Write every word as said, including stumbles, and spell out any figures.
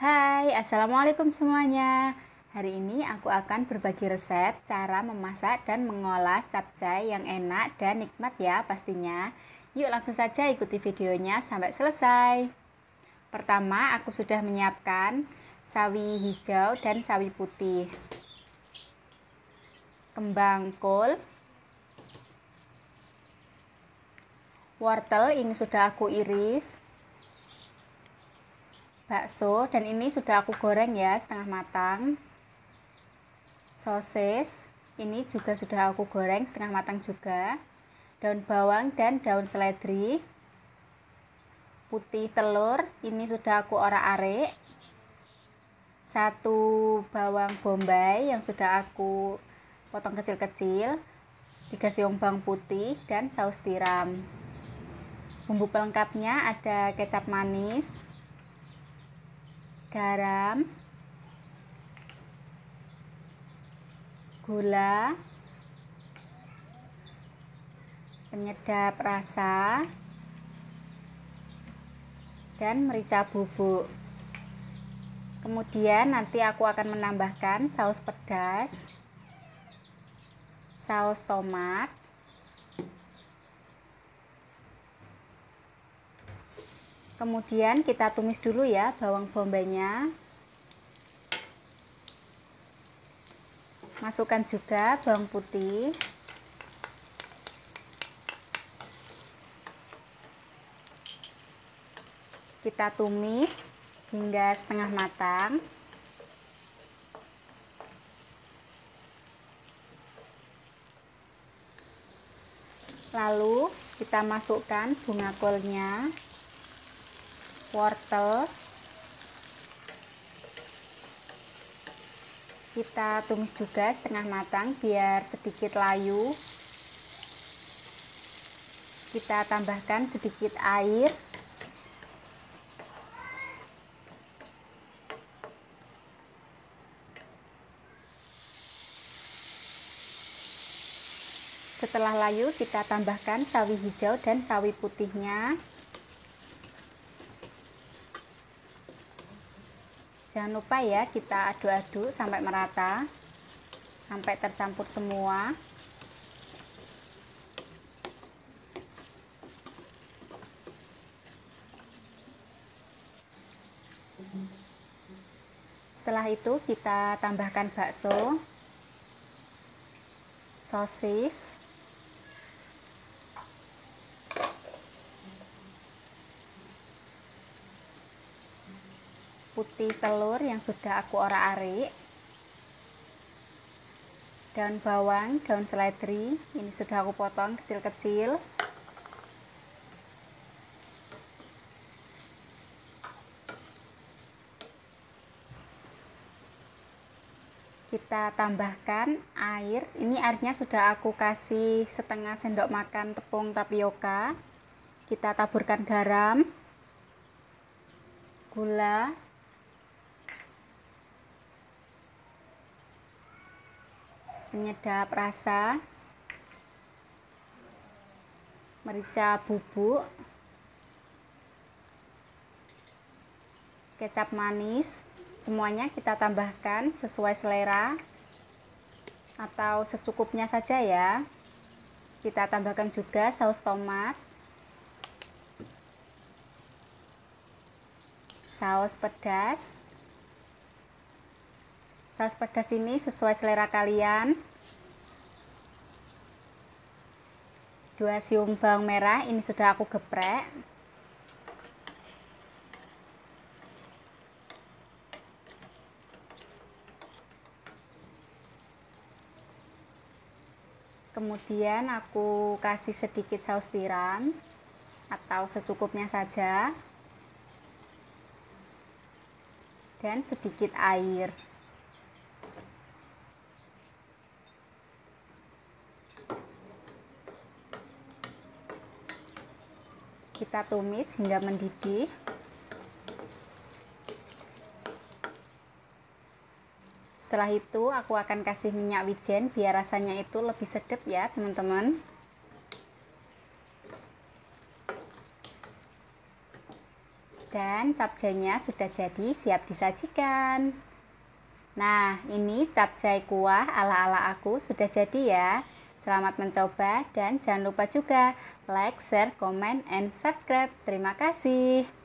Hai, Assalamualaikum semuanya. Hari ini aku akan berbagi resep cara memasak dan mengolah capcay yang enak dan nikmat ya pastinya. Yuk langsung saja ikuti videonya sampai selesai. Pertama, aku sudah menyiapkan sawi hijau dan sawi putih, kembang kol, wortel ini sudah aku iris, bakso dan ini sudah aku goreng ya setengah matang. Sosis ini juga sudah aku goreng setengah matang juga. Daun bawang dan daun seledri. Putih telur ini sudah aku orak-arik. Satu bawang bombay yang sudah aku potong kecil-kecil. Tiga siung bawang putih dan saus tiram. Bumbu pelengkapnya ada kecap manis, garam, gula, penyedap rasa, dan merica bubuk. Kemudian nanti aku akan menambahkan saus pedas, saus tomat, kemudian kita tumis dulu ya bawang bombaynya. Masukkan juga bawang putih. Kita tumis hingga setengah matang. Lalu kita masukkan bunga kolnya, wortel. Kita tumis juga setengah matang biar sedikit layu. Kita tambahkan sedikit air. Setelah layu, kita tambahkan sawi hijau dan sawi putihnya. Jangan lupa ya, kita aduk-aduk sampai merata, sampai tercampur semua. Setelah itu kita tambahkan bakso, sosis, putih telur yang sudah aku orak-arik, daun bawang, daun seledri ini sudah aku potong kecil-kecil. Kita tambahkan air. Ini airnya sudah aku kasih setengah sendok makan tepung tapioka. Kita taburkan garam, gula, penyedap rasa, merica bubuk, kecap manis. Semuanya kita tambahkan sesuai selera atau secukupnya saja ya. Kita tambahkan juga saus tomat, saus pedas. Saus pedas ini sesuai selera kalian. Dua siung bawang merah ini sudah aku geprek. Kemudian aku kasih sedikit saus tiram atau secukupnya saja. Dan sedikit air. Kita tumis hingga mendidih. Setelah itu aku akan kasih minyak wijen biar rasanya itu lebih sedap ya teman-teman. Dan capcaynya sudah jadi, siap disajikan. Nah, ini capcay kuah ala-ala aku sudah jadi ya. Selamat mencoba dan jangan lupa juga like, share, comment, and subscribe. Terima kasih.